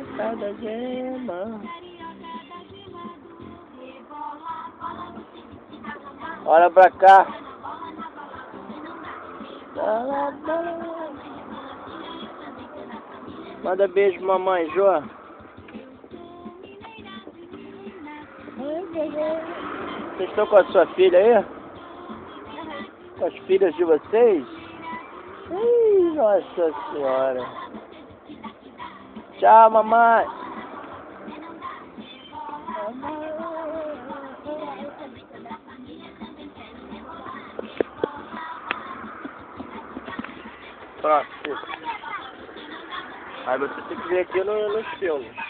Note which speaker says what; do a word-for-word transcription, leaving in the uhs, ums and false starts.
Speaker 1: Cada gema. Olha pra cá. Manda beijo, mamãe, Jô. Vocês estão com a sua filha aí? Com as filhas de vocês? Ih, nossa senhora. Tchau, mamãe. Pronto. Aí você tem que ver aqui no, nos filmes.